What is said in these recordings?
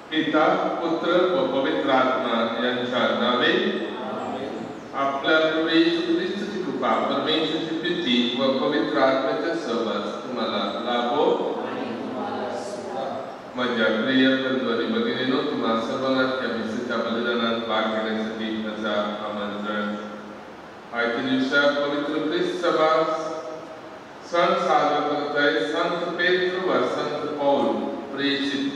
पिता पुत्र व पवित्र आत्मा यांच्या नावे आपल्या प्रभू येशू ख्रिस्ताची कृपा परमेश्वराची प्रीती व पवित्र आत्म्याचा सहवास तुम्हाला लाभो. माझ्या प्रिय बंधू आणि भगिनींनो, तुम्हा सर्वांना त्या मिसेसच्या बलिदानात भाग घेण्यासाठी माझा आमंत्रण. आजच्या दिवसात पवित्र ख्रिस्त सभा सण साजरा करत आहे. संत पेत्र व संत पौल प्रेषित.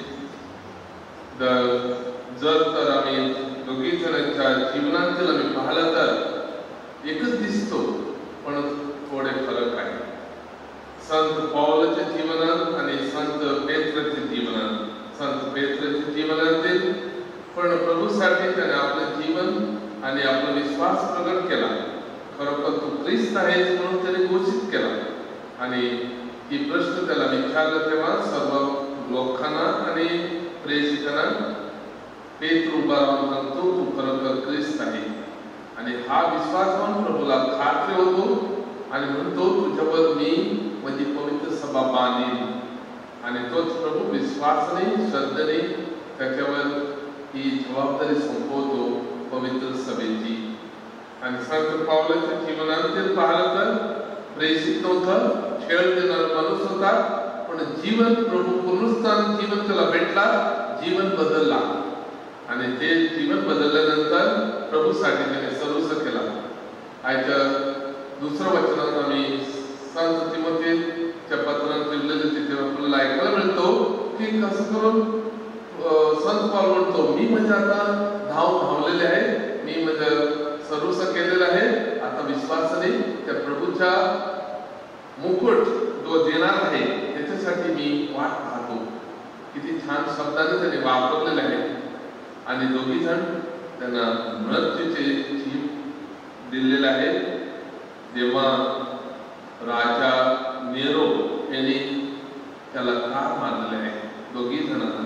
जर तर आम्ही दोघी जणांच्या जीवनातील आम्ही पाहिलं तर एकच दिसतो, पण थोडे फरक आहे. संत पौलच्या जीवनात आणि संत पेत्रच्या जीवनात. संत पेत्रच्या जीवनातील पण प्रभूसाठी त्याने आपलं जीवन आणि आपला विश्वास प्रकट केला. खरोखर तू ख्रिस्त आहेस म्हणून त्याने घोषित केला. आणि ही प्रश्न त्याला विचारला तेव्हा सर्व लोकांना आणि प्रेषितांना पेत्र उभा राहून म्हणतो, तू खरोखर ख्रिस्त आहे. आणि हा विश्वास म्हणून प्रभूला खात्री होतो आणि म्हणतो, तुझ्यावर मी माझी पवित्र सभा बांधीन. आणि तोच प्रभू विश्वासाने श्रद्धेने त्याच्यावर ही जबाबदारी सोपवतो पवित्र सभेची. आणि संत पौलाच्या जीवनातील पाहिलं तर प्रेषित नव्हतं, खेळ देणारा माणूस होता, पण जीवन प्रभू पुनरुत्थान जीवन त्याला भेटला, जीवन बदलला. आणि ते जीवन बदलल्यानंतर प्रभूसाठी त्याने सर्वस्व केला. आजच्या दुसरं वचनात आम्ही संत तिमोथीच्या पत्रात लिहिलेलं तिथे आपल्याला ऐकायला मिळतो की कसं करून संत पौल म्हणतो, मी म्हणजे आता धावलेले आहे, मी म्हणजे सर्वस्व केलेलं आहे. आता विश्वासाने त्या प्रभूच्या मुकुट जो देणार आहे त्याच्यासाठी मी वाट पाहतो. किती छान शब्दाने त्याने वापरलेले आहे. आणि दोघी जण त्यांना मृत्यूचे जीव दिलेले आहे. जेव्हा राजा नेरो यांनी त्याला ठार मारलेले आहे दोघी जणांना.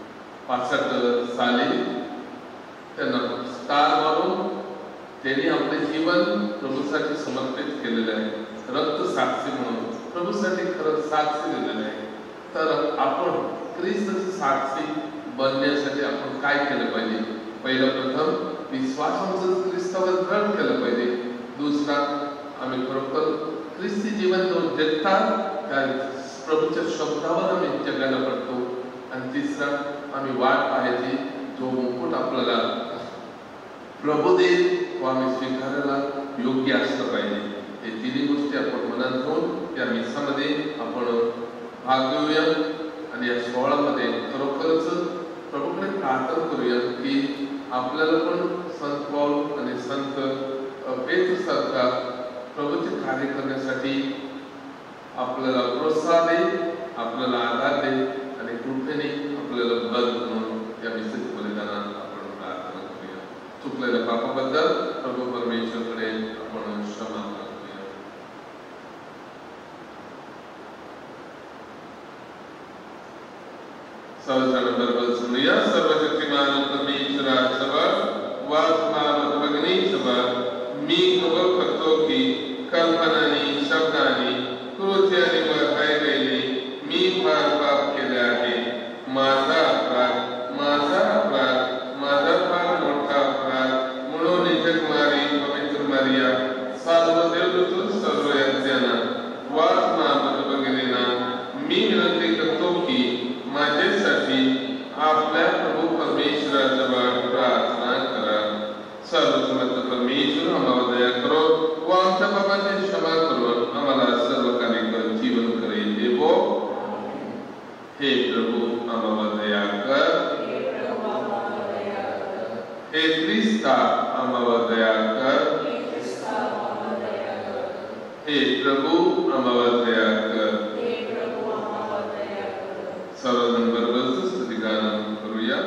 65 साली त्यांना ठार मारून त्यांनी आपले जीवन प्रभूसाठी समर्पित केलेले आहे. रक्त साक्षी म्हणून प्रभूसाठी खरं साक्षी दिलेले आहे. तर आपण ख्रिस्ताची साक्षी बनण्यासाठी आपण काय केलं पाहिजे? पहिलं प्रथम विश्वासाचं ख्रिस्तावर दृढ केलं पाहिजे. दुसरा, आम्ही खरोखर ख्रिस्ती जीवन जगता त्या प्रभूच्या शब्दावर आम्ही जगायला पडतो. आणि तिसरा, आम्ही वाट पाहायची जो मुकुट आपल्याला प्रभू देईल तो आम्ही स्वीकारायला योग्य असलं पाहिजे. हे तिन्ही गोष्टी आपण मनात घेऊन त्या मिसामध्ये आपण भाग घेऊया. आणि या सोहळ्यामध्ये खरोखरच प्रभूकडे प्रार्थना करूया की आपल्याला पण संत पौल आणि संत पेत्र सारखा प्रभूचे कार्य करण्यासाठी आपल्याला प्रोत्साहन दे, आपल्याला आधार दे आणि कृपेने आपल्याला बल म्हणून या विशेष बलिदानात आपण प्रार्थना करूया. चुकलेल्या पापाबद्दल प्रभू परमेश्वरकडे आपण क्षमा मागूया. सर्वशक्तिमान परमेश्वरासह वासमावग्नीसह मी खबर करतो की कल्पनानी शब्दानी कृत्यानी व कायद्याने मी फार पाप केले आहे. माझा अपराध माझा फार मोठा अपराध म्हणून जगमारी पवित्र मारिया सर्व देवदूत सर्व यांना वासमावग्नींना मी विनंती करतो की माझ्यासाठी आपल्या प्रभू परमेश्वराजवळ प्रार्थना करा. सर्वसमर्थ परमेश्वर आम्हाला दया करो व आमच्या पापांची क्षमा करून आम्हाला सर्व कार्य जीवन करेल देवो. हे प्रभू आम्हाला दया कर. हे ख्रिस्ता आम्हाला दया कर. हे प्रभू आम्हाला दया कर. सर्वजण बरोबर स्तुतिगान करूया.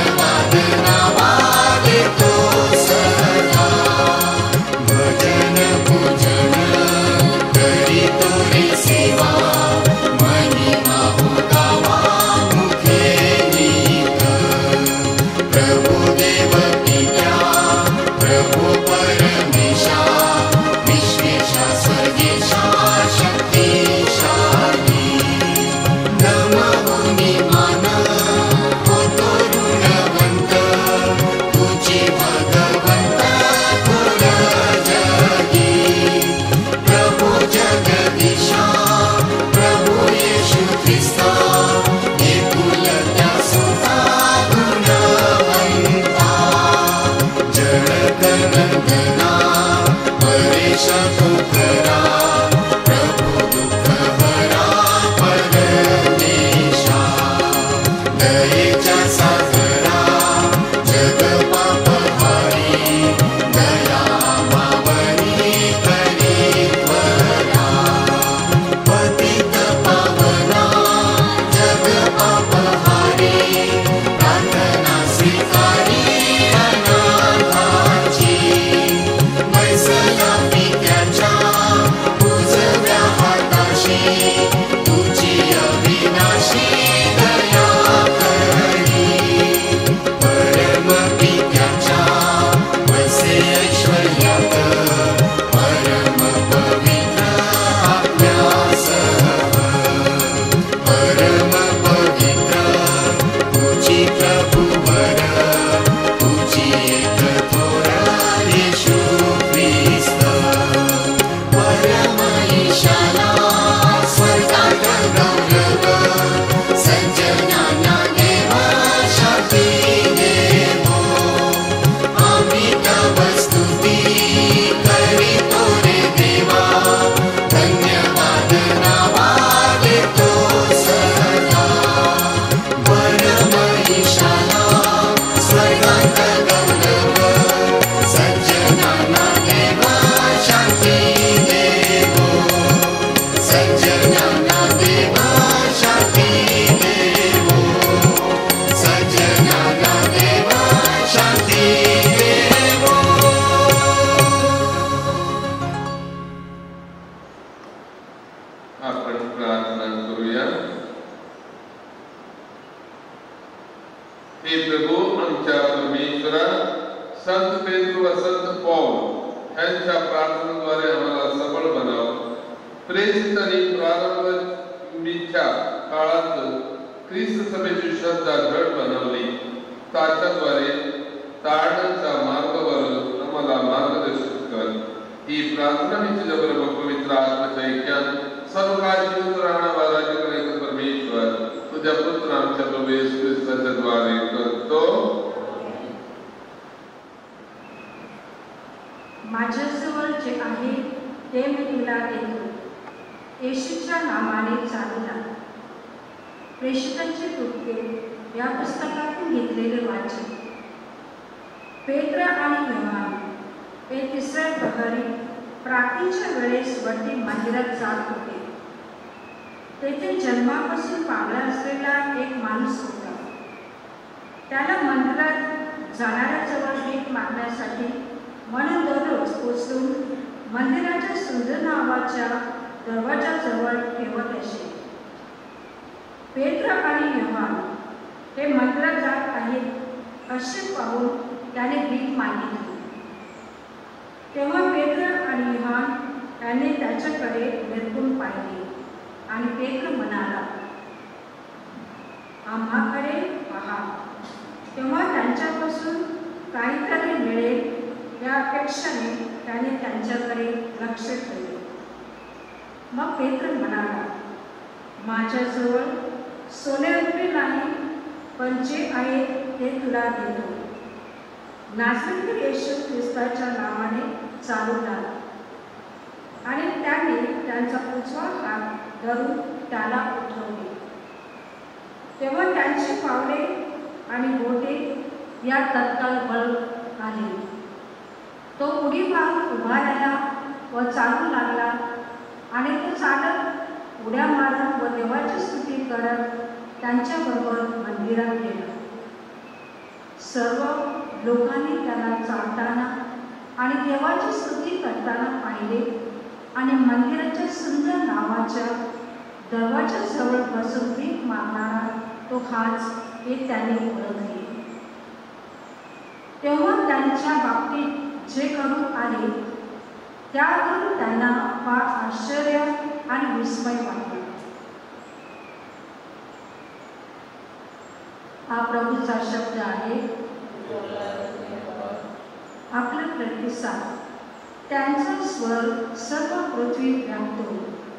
भजन ह्यांच्या प्रार्थनेद्वारे आम्हाला सबळ बनाव. प्रेषितांनी प्रारंभीच्या काळात ख्रिस्त सभेची श्रद्धा दृढ बनवली. त्याच्याद्वारे तारणाच्या मार्गावर आम्हाला मार्गदर्शन कर. ही प्रार्थना मी तुझ्याबरोबर पवित्र आत्म्याच्या ऐक्यात सर्व काळ जीवित राहणारा राज्य परमेश्वर तुझ्या पुत्र आमच्या प्रभू येशू ख्रिस्ताच्या द्वारे करतो. माझ्याजवळ जे आहे ते मी तुला देतो. येशूच्या नावाने चालू लाग. प्रेषितांचे कृत्ये या पुस्तकातून घेतलेले वाचन. पेत्र आणि योहान हे तिसऱ्या प्रहरी प्रार्थनेच्या वेळेस वरती मंदिरात जात होते. तेथे जन्मापासून पांगळा असलेला एक माणूस होता. त्याला मंदिरात जाणाऱ्याजवळ भीक मागण्यासाठी म्हणून दररोज पोचून मंदिराच्या सुंदर नावाच्या दरवाजाजवळ ठेवत असे. पेत्र आणि योहान हे मंदिरात जात आहेत असे पाहून त्याने भीक मागितली. तेव्हा पेत्र आणि योहान यांनी त्याच्याकडे निरखून पाहिले आणि पेत्र म्हणाला, आम्हाकडे पहा. तेव्हा त्यांच्यापासून काहीतरी मिळेल या अपेक्षेने त्याने त्यांच्याकडे लक्ष ठेवले. मग पेत्र म्हणाला, माझ्याजवळ सोने रुपये नाही, पण जे आहे ते तुला देतो. नासरीत येशू ख्रिस्ताच्या नावाने चालू लागला. आणि त्याने त्यांचा उजवा हात धरून त्याला उठवले. तेव्हा त्यांची पावले आणि बोटे या तत्काळ बळ आले. तो उडी मारून उभा राहिला व चालू लागला. आणि तो चालत उड्या मारत व देवाची स्तुती करत त्यांच्याबरोबर मंदिरात गेला. सर्व लोकांनी त्याला चालताना आणि देवाची स्तुती करताना पाहिले. आणि मंदिराच्या सुंदर नावाच्या दरवाजाजवळ बसून भीक मागणारा तो हाच हे त्याने ओळखले. तेव्हा त्यांच्या बाबतीत जे करून आले त्यावरून त्यांना फार आश्चर्य आणि विस्मय वाटले. हा प्रभूचा शब्द आहे. आपला प्रतिसाद. त्यांचा स्वर सर्व पृथ्वी व्यापतो.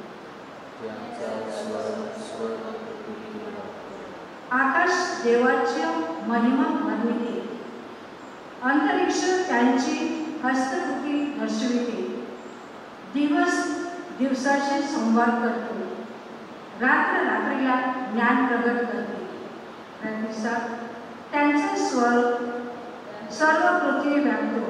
आकाश देवाच्या महिमा वर्णिते. अंतरिक्ष त्यांची हस्तकृती दर्शविते. दिवस दिवसाशी संवाद करतो. रात्र रात्रीला ज्ञान प्रगट करते. प्रतिसाद. त्यांचा स्वर सर्व पृथ्वी व्यापतो.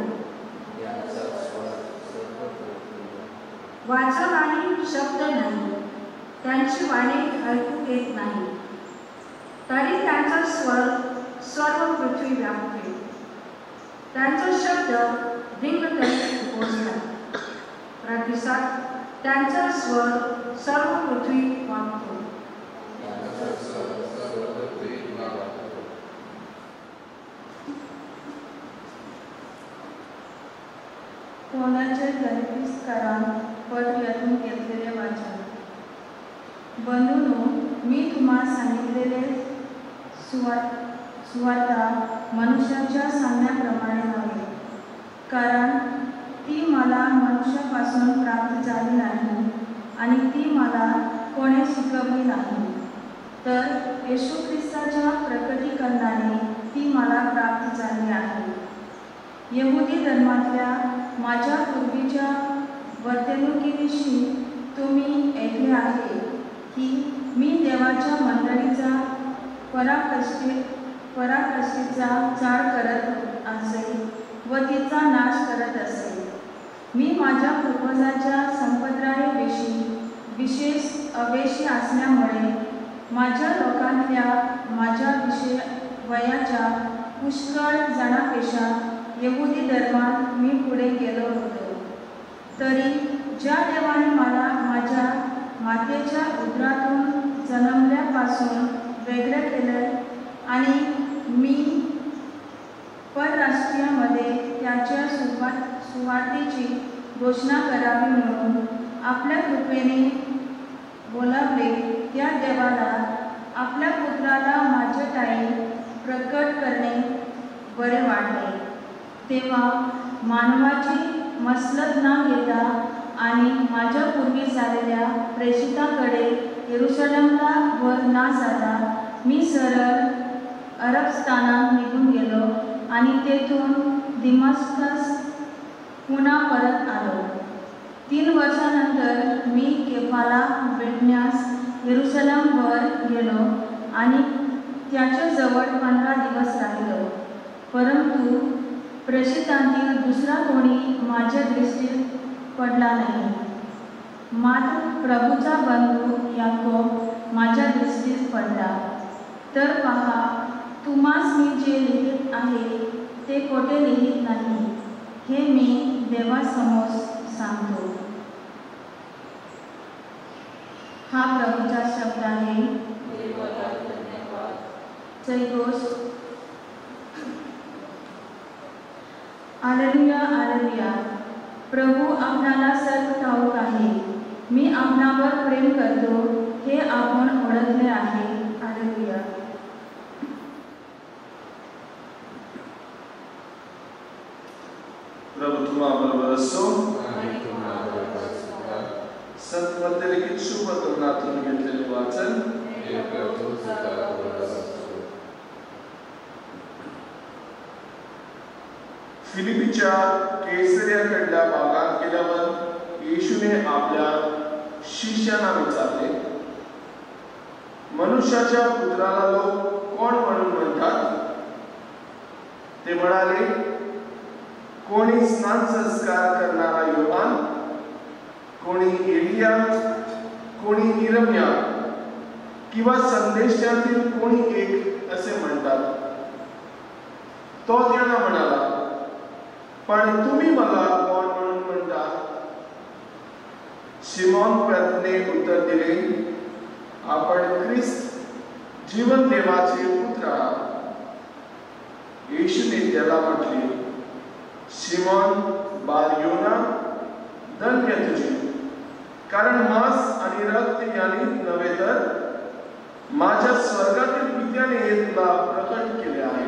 वाचा नाही, शब्द नाही, त्यांची वाणी ऐकू येत नाही, तरी त्यांचा स्वर सर्व पृथ्वी व्यापते. त्यांचा शब्द रिंगतरी पोचला. प्रतिसाद. त्यांचा स्वर सर्व पृथ्वी व्यापतो. कोणाचे 33 पद यातून घेतलेले वाचन. बंधूंनो, मी तुम्हाला सांगितलेले सुवार्ता मनुष्याच्या सांगण्याप्रमाणे नव्हे, कारण ती मला मनुष्यापासून प्राप्त झाली नाही आणि ती मला कोणी शिकवली नाही, तर येशू ख्रिस्ताच्या प्रकटीकरणाने ती मला प्राप्त झाली आहे. यहुदी धर्मातल्या माझ्या पूर्वीच्या वर्तणुकीविषयी तुम्ही ऐकले आहे की मी देवाच्या मंडळीचा पराकाष्ठेचा चार करत असे व तिचा नाश करत असे. मी माझ्या पूर्वजाच्या संप्रदायाविषयी विशेष अवेशी असल्यामुळे माझ्या लोकांतल्या माझ्या वयाच्या पुष्कळ जणांपेक्षा यहुदी धर्मात मी पुढे गेलो होतो. तरी ज्या देवाने मला माझ्या मातेच्या उदरातून जन्मल्यापासून वेगळं केलं आणि मी परराष्ट्रीयामध्ये त्याच्या सुवार्तेची घोषणा करावी म्हणून आपल्या कृपेने बोलावले त्या देवाला आपल्या पुत्राला माझ्या ठायी प्रकट करणे बरे वाटले. तेव्हा मानवाची मसलत न घेता आणि माझ्या पूर्वी झालेल्या प्रेषिताकडे येरुशलेमला वर न जाता मी सरळ अरबस्थानात निघून गेलो आणि तेथून दमस्कस पुन्हा परत आलो. 3 वर्षानंतर मी केफाला भेटण्यास येरुशलेमवर गेलो आणि त्याच्याजवळ 15 दिवस राहिलो. परंतु प्रेषितांतील दुसरा कोणी माझ्या दृष्टीत पडला नाही. मात्र प्रभूचा बंधू याकोब माझ्या दृष्टीस पडला. तर पहा, तुम्हास मी जे लिहित आहे ते खोटे लिहित नाही, हे मी देवासमोर सांगतो. हा प्रभूचा शब्द आहे. जयघोष. Hallelujah, hallelujah. प्रभू आपणाला सर्व ठाऊक आहे. मी आपणावर प्रेम करतो हे आपण ओळखले आहे. हालेलुया. प्रभू तुम्हाबरोबर असो. संत मत्ती लिखित शुभ वर्तमानातून घेतलेले वाचन. फिलिपीच्या कैसरियाकडल्या भागात गेल्यावर येशूने आपल्या शिष्यांना विचारले, मनुष्याच्या पुत्राला लोक कोण म्हणून म्हणतात? ते म्हणाले, कोणी स्नान संस्कार करणारा योहान, कोणी एलिया, कोणी इरमिया किंवा संदेशातील कोणी एक असे म्हणतात. तो त्यांना म्हणाला, पण तुम्ही मला कोण म्हणून म्हणता? शिमोन पेत्रने उत्तर दिले, आपण ख्रिस्त जीवन देवाचे पुत्र आहात. येशूने त्याला म्हटले, शिमोन बार-योना, धन्य तुझे, कारण मांस आणि रक्त यांनी नव्हे तर माझ्या स्वर्गातील पित्याने हे तुला प्रकट केले आहे.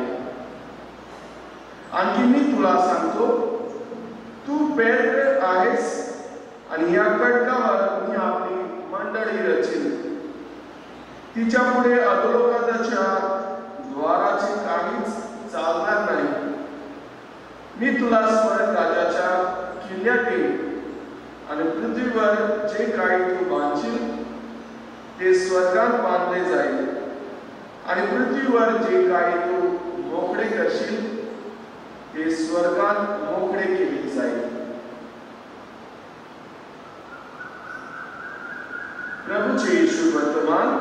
आणखी मी तुला सांगतो, तू पेत्र आहेस आणि या खडकावर मी आपली मंडळी रचीन. तिच्या पुढे अधोलोकाच्या द्वाराचे काहीच चालणार नाही. मी तुला स्वर्ग राजाच्या किल्ल्यात देईन आणि पृथ्वीवर जे काही तू बांधशील ते स्वर्गात बांधले जाईल आणि पृथ्वीवर जे काही तू मोकळे करशील ते स्वर्गात मोकळे केले जाईल. प्रभूचे शुभ वर्तमान.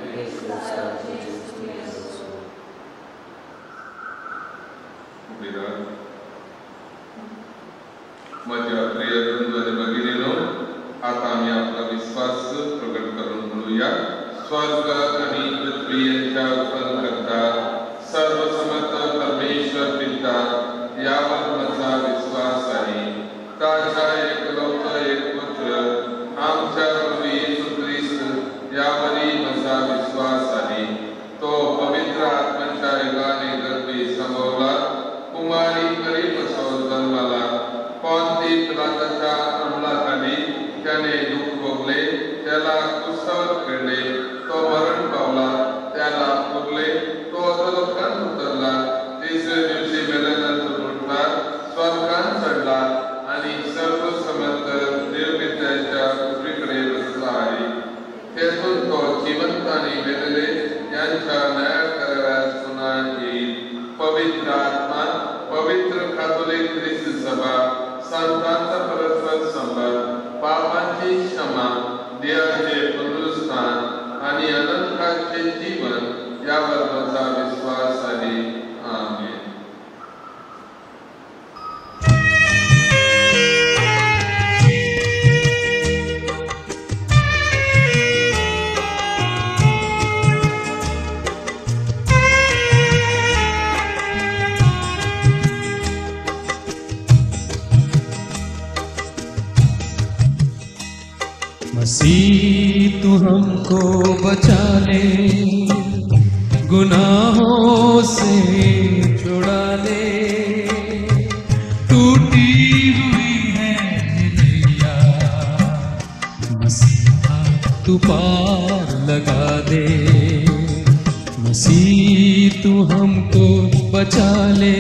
माझ्या प्रिय बंधू आणि भगिनीनो, आता आम्ही आपला विश्वास प्रकट करून म्हणूया. स्वर्ग आणि पृथ्वी यांच्या उत्पन्न करता सर्वसमर्थ परमेश्वर पिता यावर माझा विश्वास आहे. त्याचा एकलौता एक पुत्र आमच्या प्रभू येशू ख्रिस्त यावरही माझा विश्वास आहे. तो पवित्र आत्म्याच्या योगाने गर्भी संभवला, कुमारी मरी बसवून जन्माला, पोंती पिलाताच्या अंमलाखाली त्याने दुःख भोगले, त्याला क्रूसावर खेळले, तो मरण पावला, त्याला पुरले, तो अधोलोकात उतरला, तिसऱ्या दिवशी मेल्यानंतर उठला, स्वर्गात चढला आणि सर्व मसीह तू हमको बचा ले, गुनाहों से छुड़ा ले, टूटी हुई है नैया, मसीहा तू पार लगा दे। मसीह तू हमको बचा ले,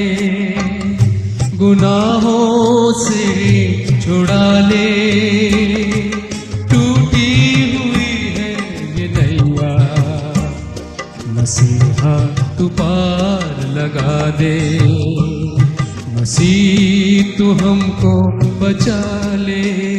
गुनाहों से छुड़ा ले, टूटी हुई है ये नैया, मसीहा तू पार लगा दे। मसीह तू हमको बचा ले।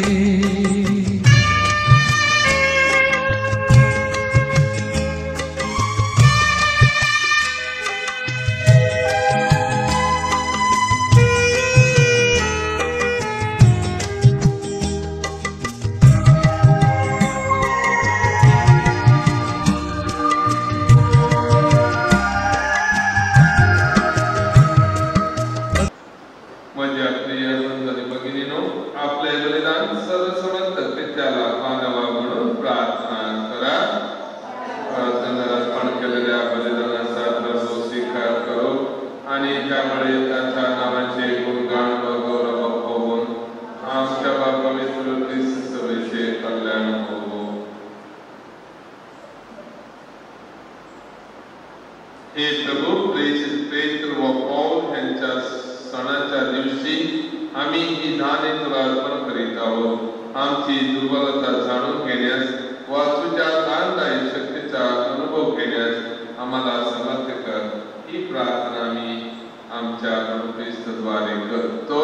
हे प्रभू, प्रेरित व पौल यांच्या सणाच्या दिवशी आम्ही ही दाने तुला अर्पण करीत आहोत। आमची दुर्बलता जाणून घेण्यास व तुझ्या दानदायी शक्तीचा अनुभव घेण्यास आम्हाला समर्थ कर। ही प्रार्थना आम्ही आमच्या प्रभू ख्रिस्ताद्वारे करतो।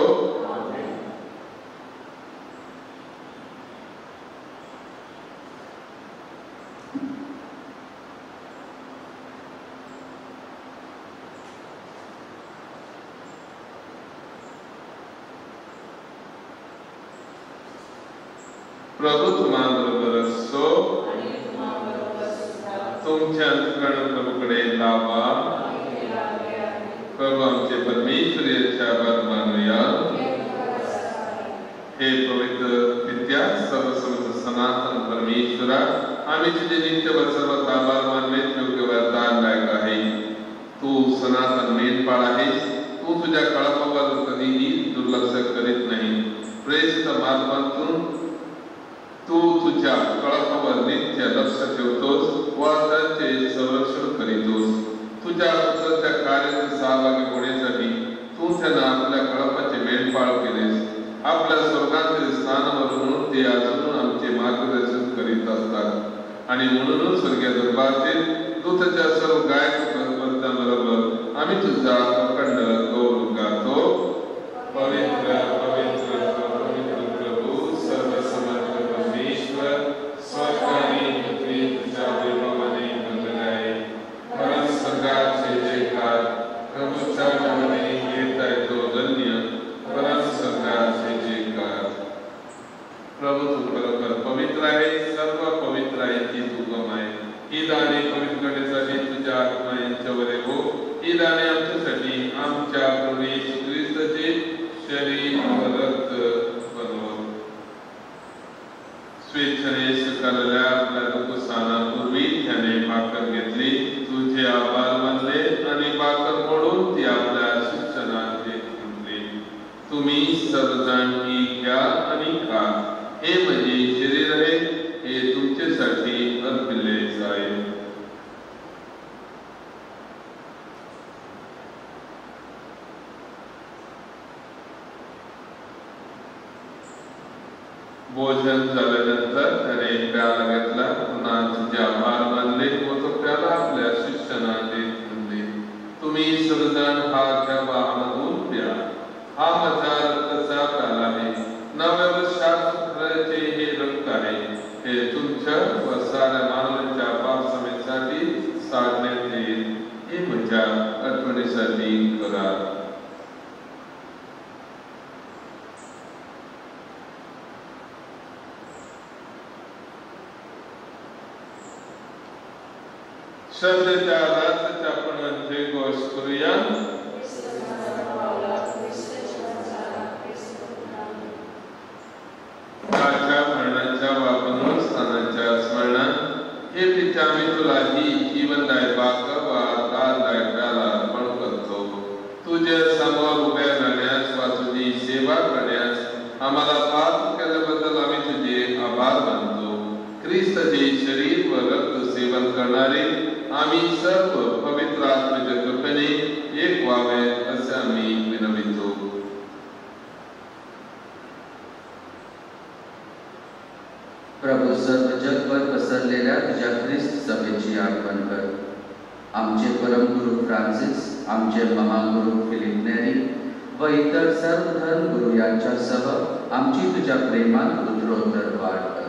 प्रभू तुम्हाबरोबर असो, तुमच्या अंतःकरण प्रभूकडे लावा। प्रभू आमचे परमेश्वर याचे आभार मानूया। हे पवित्र पित्या, सर्वसमर्थ सनातन परमेश्वरा, आम्ही तुझे नित्य व सर्व आभार मानण्यात योग्य वरदान लायक आहे। तू सनातन मेंढपाळ आहेस। तू तुझ्या कळपावर कधीही दुर्लक्ष करीत नाही। प्रेषित माध्यमातून तू तुझ्या कळपावर नित्य लक्ष ठेवतोस व त्यांचे संरक्षण करीतोस। तुझ्या पुत्राच्या कार्यात सहभागी होण्यासाठी तू त्यांना आपल्या कळपाचे मेंढपाळ केलेस। आपल्या स्वर्गातील स्थानावर म्हणून ते अजून आमचे मार्गदर्शन करीत असतात आणि म्हणूनच स्वर्गीय दरबारातील दूताच्या सर्व गायक वर्तनाबरोबर आम्ही तुझा अखंड गौरव गातो। पवित्र पवित्र पवित्र प्रभू, सर्वसमर्थ परमेश्वर, स्वर्ग आणि पृथ्वी तुझ्या वैभवाने भरलेले आहे। परम स्वर्गाचे जयकार, प्रभूच्या नावाने येत आहे तो धन्य। परम स्वर्गाचे जयकार। प्रभू तू खरोखर पवित्र आहे, सर्व पवित्र आहे ती तू गम आहे। ही दाने पवित्र करण्यासाठी तुझ्या आत्मा यांच्यावर हो। ही दाने आमच्यासाठी आमच्या प्रभू येशू ख्रिस्ताचे शरीर व रक्त बनव। स्वेच्छेने स्वीकारलेल्या आपल्या दुःखस्थानापूर्वी त्याने भाकर घेतली, तुझे आभार मानले आणि भाकर मोडून ती आपल्या शिष्याना दिली। तुम्ही सर्वजण ही घ्या आणि खा, हे माझे शरीर आहे, हे तुमच्यासाठी अर्पले जाईल। भोजन झाल्यानंतर त्याने प्याला घेतला, पुन्हा तुझे आभार मानले व तो प्याला आपल्या शिष्याना देत म्हणले, तुम्ही सर्वजण हा घ्या व आमधून प्या, हा माझा रक्ताचा प्याला आहे। नव्या व शाश्वत हे रक्त आहे, हे तुमच्या व साऱ्या मानवाच्या पापक्षमेसाठी सांडण्यात येईल। हे माझ्या आठवणीसाठी करा। श्रद्धेच्या रात्रीच्या आपण जय घोष करूया। काच्या मरणाच्या वापरून तुला ही जीवनदायक व आधारदायक प्याला अर्पण करतो. तुझ्या समोर उभ्या राहण्यास वा तुझी सेवा करण्यास आम्हाला पात्र केल्याबद्दल आम्ही तुझे आभार मानतो. ख्रिस्ताचे शरीर व रक्त सेवन करणारे आम्ही सर्व पवित्र आत्म्याच्या कृपेने एक व्हावे असे आम्ही विनवितो. प्रभू, सर्व जगभर पसरलेल्या तुझ्या ख्रिस्त सभेची आठवण कर. आमचे परमगुरु फ्रान्सिस, आमचे महागुरु फिलिप नेरी व इतर सर्व धर्मगुरु यांच्यासह आमची तुझ्या प्रेमात उत्तरोत्तर वाढ कर.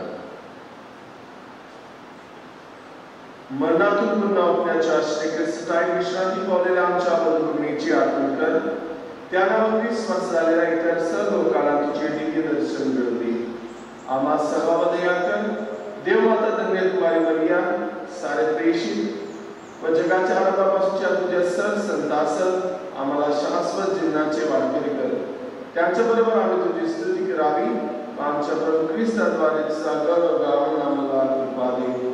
मरणातून पुन्हा उठण्याच्या श्रीख्रिस्ताई विश्रांती पावलेल्या आमच्या बंधुभगिनीची आठवण कर. त्यांना 20 वर्ष झालेल्या इतर सर्व लोकांना तुझे दिव्य दर्शन मिळू दे. आम्हा सर्वांमध्ये याकर देवमाता धन्य कुमारी मरिया, सारे प्रेषित व जगाच्या आनंदापासूनच्या तुझ्या सर संतासह आम्हाला शाश्वत जीवनाचे वाटकरी कर. त्यांच्याबरोबर आम्ही तुझी स्तुती करावी व आमच्या प्रभू ख्रिस्ताद्वारे सगळं गावून आम्हाला कृपा दे.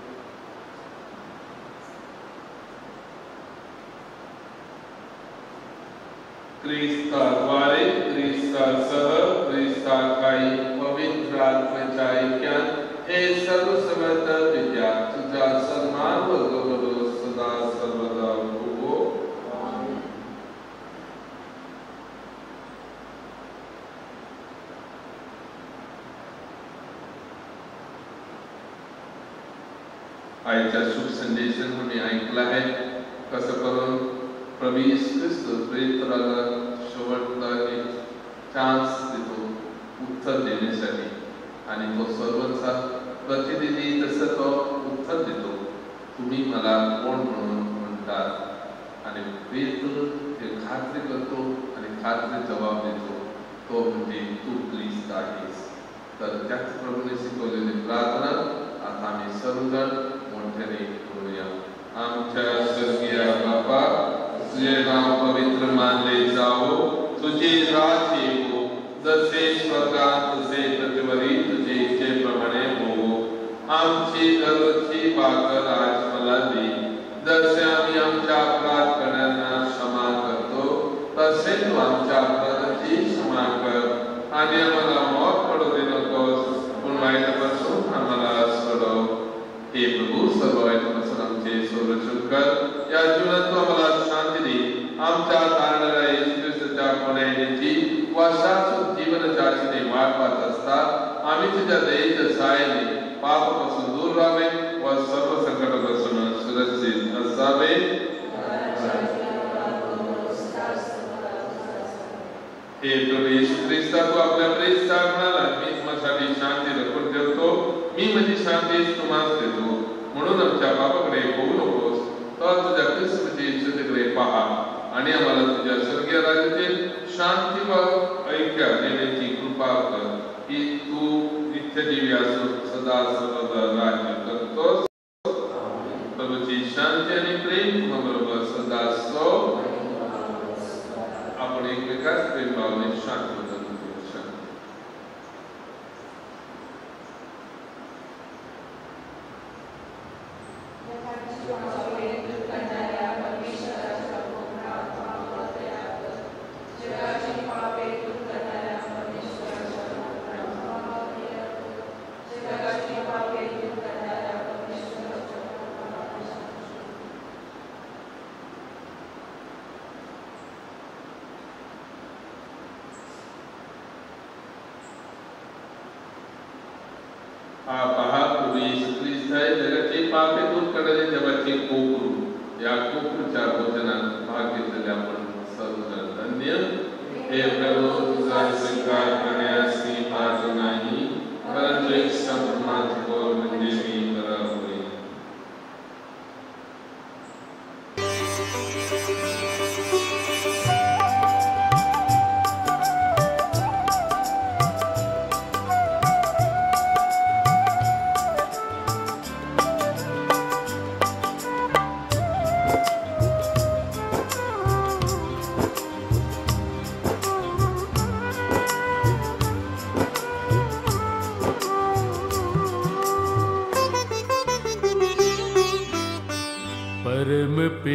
ख्रिस्ताद्वारे, ख्रिस्तासह, ख्रिस्ताखाई पवित्र आत्म्याच्या ऐक्यात हे सर्व समर्थ विद्या तुझा सन्मान व गौरव सदा सर्वदा हो. आजच्या शुभ संदेशात आम्ही ऐकलं आहे कसं करून प्रभू येशू ख्रिस्त पेत्राला शेवटचा एक चान्स देतो उत्तर देण्यासाठी आणि तो सर्वांचा प्रतिनिधी तसं तो उत्तर देतो. तुम्ही मला कोण म्हणून म्हणतात आणि पेत्र ते खात्री करतो आणि खात्री जबाब देतो, तो म्हणजे तू ख्रिस्त आहेस. तर त्याच प्रभूने शिकवलेली प्रार्थना आता आम्ही सर्वजण मोठ्याने करूया. आमच्या स्वर्गीय बापा, तुझे नाव पवित्र मानले जाओ, तुझे राज्य येवो, जसे स्वर्गात तसे पृथ्वीवरही तुझे इच्छेप्रमाणे हो. आमची दररोजची भाकर आज मला दे, जसे आम्ही आमच्या अपराध करणाऱ्यांना क्षमा करतो तसे तू आमच्या अपराधाची क्षमा कर. आणि आम्हाला मौत पडू दे नकोस, पण वाईटापासून आम्हाला सोडव. हे प्रभू, सर्व वाईटापासून आमचे संरक्षण कर. या जीवनात तू आम्हाला शांती दे. आमच्या तारणाऱ्या येशू ख्रिस्ताच्या पुन्हा येण्याची व शाश्वत जीवनाच्या आशेने वाट पाहत असता आम्ही तुझ्या दयेच्या सहाय्याने पापापासून दूर राहावे व सर्व संकटापासून सुरक्षित असावे. हे प्रभू येशू ख्रिस्ता, तू आपल्या प्रेस सांगणारा मी तुम्हासाठी शांती राखून ठेवतो, मी माझी शांती तुम्हाला देतो. म्हणून आमच्या पापाकडे होऊ नकोस, तर तुझ्या ख्रिस्ताची इच्छेकडे पहा आणि आम्हाला तुझ्या स्वर्गीय राज्यातील शांती व ऐक्य देण्याची कृपा कर, की तू नित्यजीवी असून सदा सर्वदा राज्य करतोस. प्रभूची शांती आणि प्रेम तुम्हाबरोबर सदा असो. आपण एकमेकास प्रेम भावने शांत होतो. हा पहा, प्रभू येशू ख्रिस्त आहे जगाचे पापे दूर करणारे देवाचे कोकरू. या कोकरूच्या भोजनात भाग घेतलेले आपण सर्वजण धन्य. हे प्रभू, तुझा स्वीकार करण्यास मी पात्र नाही, परंतु एक शब्द मात्र बोल म्हणजे मी बरा होईल.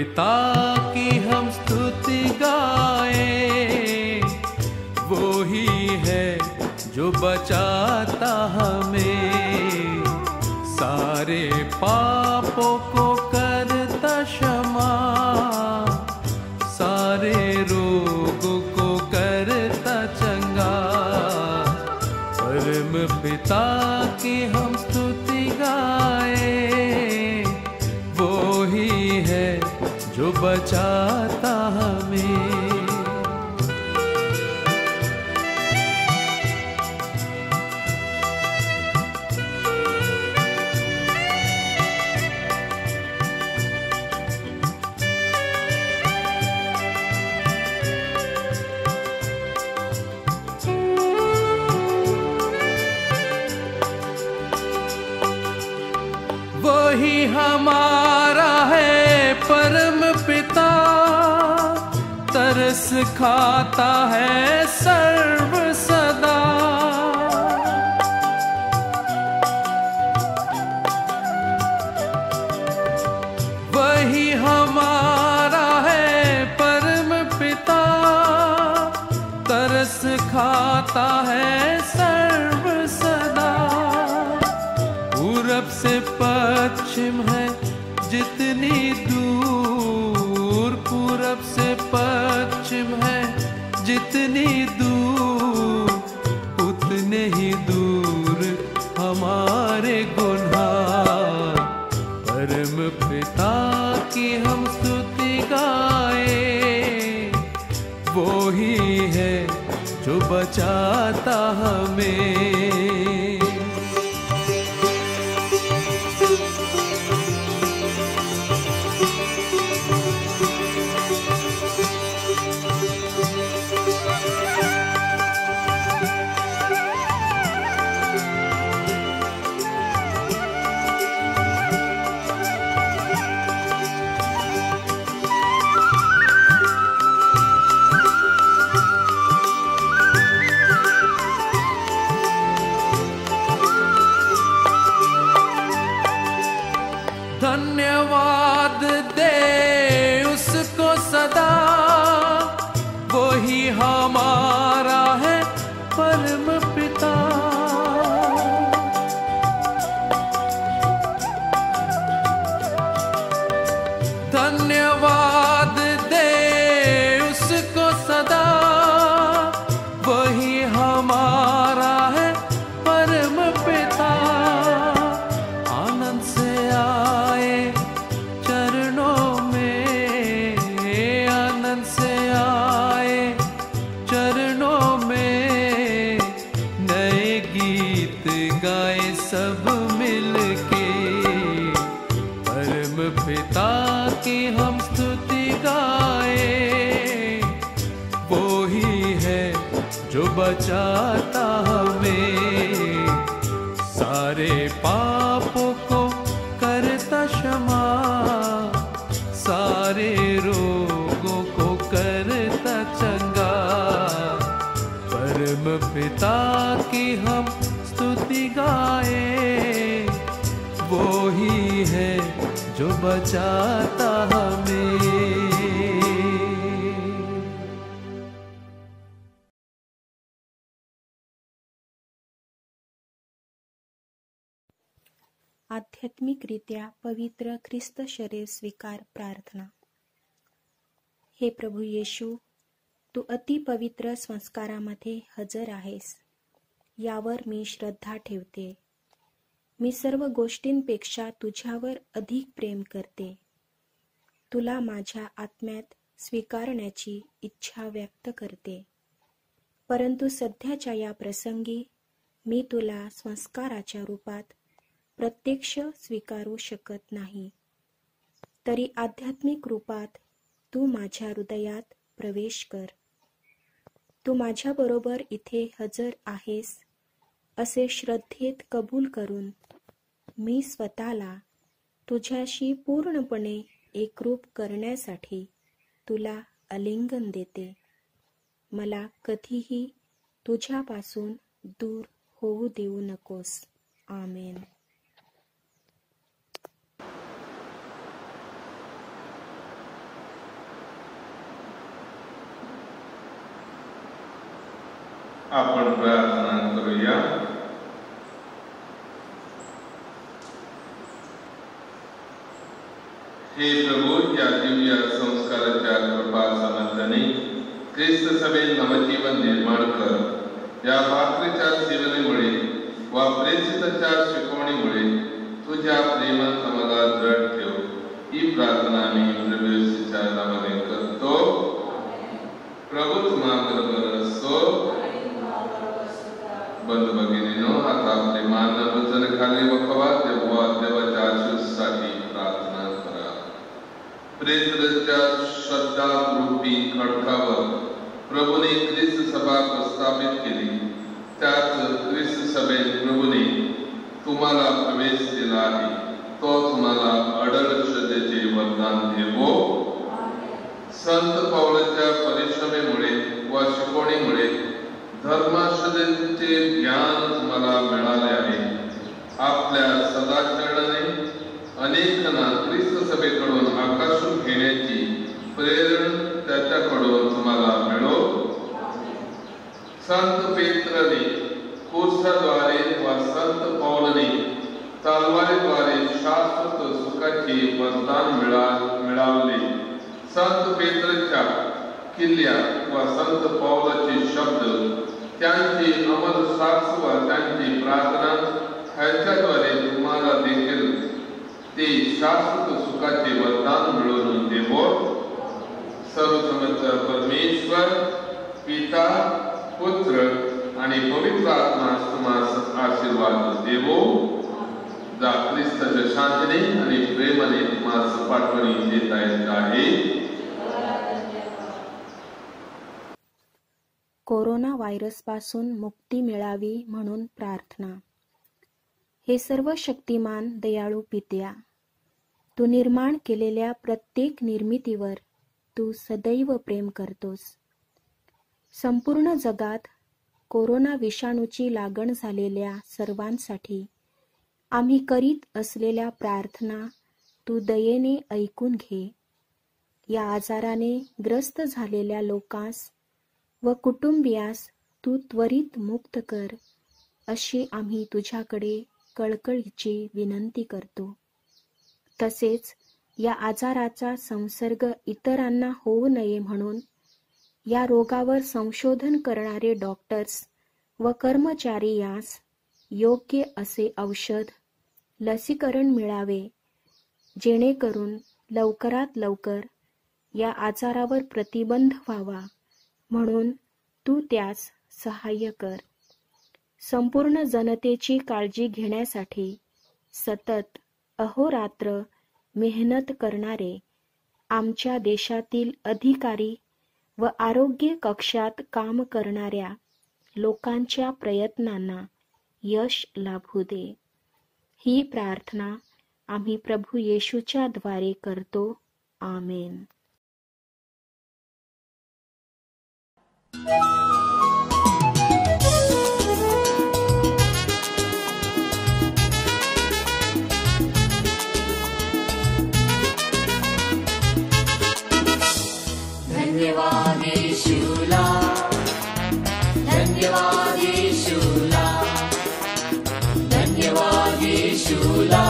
पिता की हम स्तुति गाएं, वो ही है जो बचाता हमें, सारे पापों को करता क्षमा, सारे रोगों को करता चंगा। परम पिता की हम स्तुति गाएं, वो ही है जो बचाता हमें। वही हमारा है परम पिता, तरस खाता है सर्व सदा। वही हमारा है परम पिता, तरस खाता है सर्व सदा। पूरब से पश्चिम है जितनी दूर, पूरब से पश्चिम है जितनी दूर, उतने ही दूर हमारे गुनाह। परम पिता की हम स्तुति गाएं, वो ही है जो बचाता हमें। धन्यवाद दे उसको सदा, वही हमारा है परम पिता। धन्यवाद दे उसको सदा, वही हमारा है परम पिता। आनंद से आए चरणों में, आनंद से आए चरणों में, नए गीत गाए सब मिलके। परम पिता की हम स्तुति गाएं, वो ही है जो बचाता हमें, सारे पापों को करता क्षमा, सारे रोगों को करता चंगा। परम पिता की हम स्तुति गाएं, वो ही है जो बचाता हमें। आध्यात्मिकरित्या पवित्र ख्रिस्त शरीर स्वीकार प्रार्थना। हे प्रभू येशू, तू अति पवित्र संस्कारामध्ये हजर आहेस, यावर मी श्रद्धा ठेवते। मी सर्व गोष्टींपेक्षा तुझ्यावर अधिक प्रेम करते। तुला माझ्या आत्म्यात स्वीकारण्याची इच्छा व्यक्त करते, परंतु सध्याच्या या प्रसंगी मी तुला संस्काराच्या रूपात प्रत्यक्ष स्वीकारू शकत नाही। तरी आध्यात्मिक रूपात तू माझ्या हृदयात प्रवेश कर। तू माझ्याबरोबर इथे हजर आहेस असे श्रद्धेत कबूल करून मी स्वतःला तुझ्याशी पूर्णपणे एकरूप करण्यासाठी तुला आलिंगन देते। मला कधीही तुझ्यापासून दूर होऊ देऊ नकोस। आमेन। आपण प्रार्थना करूया. हे प्रभू, या दिव्य संस्काराच्या कृपा सामर्थ्याने ख्रिस्त सभेत नवजीवन निर्माण कर. या भाकरीच्या सेवनेमुळे व प्रेषिताच्या शिकवणीमुळे तुझ्या प्रेमात आम्हाला दृढ ठेव. ही प्रार्थना मी प्रभू येशूच्या नावाने करतो. प्रभू तुम्हाबरोबर असो. बंधू भगिनींनो, आता आपले मान वचन खाली वखवा. तेव्हा देवाच्या आशीषसाठी प्रार्थना करा. प्रेतच्या श्रद्धारूपी खडकावर प्रभूने ख्रिस्त सभा प्रस्थापित केली. त्याच ख्रिस्त सभेत प्रभूने तुम्हाला प्रवेश दिला आहे. तो तुम्हाला अडळ श्रद्धेचे वरदान देवो. संत पौलाच्या परिश्रमेमुळे व शिकवणीमुळे धर्मश्रद्धेचे ज्ञान तुम्हाला मिळाले आहे. आपल्या सदाचरणाने अनेकांना ख्रिस्त सभेकडून आकर्षून घेण्याची प्रेरणा त्याच्याकडून तुम्हाला मिळो. संत पेत्रने कुर्साद्वारे व संत पौलने तलवारीद्वारे शाश्वत सुखाचे वरदान मिळवले. संत पेत्रच्या किल्ल्या व संत पौलाचे शब्द, त्यांची अमर साक्ष व त्यांची प्रार्थना ह्याच्याद्वारे तुम्हाला देखील ते शाश्वत सुखाचे वरदान मिळवून देवो. सर्वसमर्थ परमेश्वर पिता, पुत्र आणि पवित्र आत्मा तुम्हाला आशीर्वाद देवो. जा ख्रिस्ताच्या शांतीने आणि प्रेमाने तुम्हाला पाठवणी देत आहे. कोरोना व्हायरसपासून मुक्ती मिळावी म्हणून प्रार्थना. हे सर्व शक्तिमान दयाळू पित्या, तू निर्माण केलेल्या प्रत्येक निर्मितीवर तू सदैव प्रेम करतोस. संपूर्ण जगात कोरोना विषाणूची लागण झालेल्या सर्वांसाठी आम्ही करीत असलेल्या प्रार्थना तू दयेने ऐकून घे. या आजाराने ग्रस्त झालेल्या लोकांस व कुटुंबियास तू त्वरित मुक्त कर, अशी आम्ही तुझ्याकडे कळकळीची विनंती करतो. तसेच या आजाराचा संसर्ग इतरांना होऊ नये म्हणून या रोगावर संशोधन करणारे डॉक्टर्स व कर्मचारी यास योग्य असे औषध, लसीकरण मिळावे, जेणेकरून लवकरात लवकर या आजारावर प्रतिबंध व्हावा म्हणून तू त्यास सहाय्य कर. संपूर्ण जनतेची काळजी घेण्यासाठी सतत अहोरात्र मेहनत करणारे आमच्या देशातील अधिकारी व आरोग्य कक्षात काम करणाऱ्या लोकांच्या प्रयत्नांना यश लाभू दे. ही प्रार्थना आम्ही प्रभू येशूच्या द्वारे करतो. आमेन. धन्यवाद येशूला, धन्यवाद येशूला, धन्यवाद येशूला,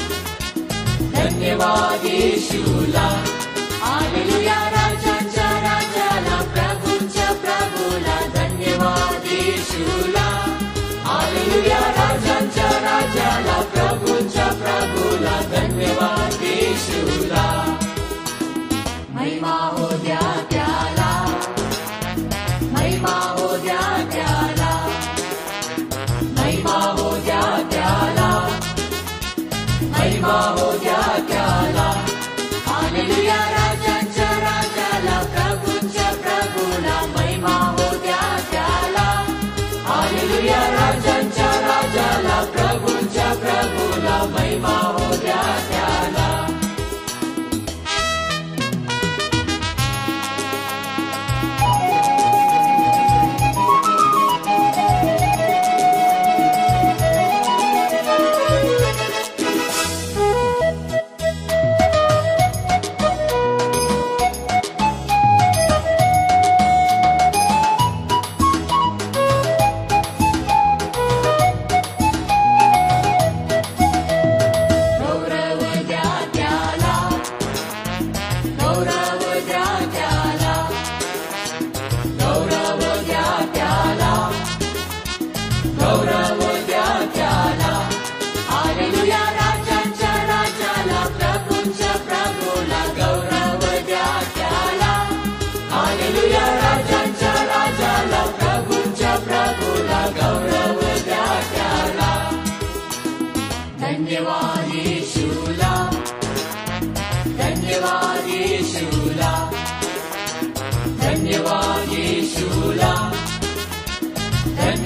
धन्यवाद येशूला. हालेलुया. राजांच्या राजाला, प्रभूंच्या प्रभूला धन्यवाद येशूला. हालेलुया. राजांच्या राजाला, प्रभूंच्या प्रभूला धन्यवाद येशूला. महिमा हो द्या त्याला, महिमा हो द्या त्याला, महिमा हो द्या त्याला, महिमा हो द्या त्याला. हालेलुया. राजांच्या राजाला, प्रभूंच्या प्रभूला महिमा हो द्या त्याला. हालेलुया. राजांच्या राजाला, प्रभूंच्या प्रभूला महिमा हो द्या त्याला.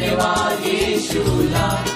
धन्यवाद येशूला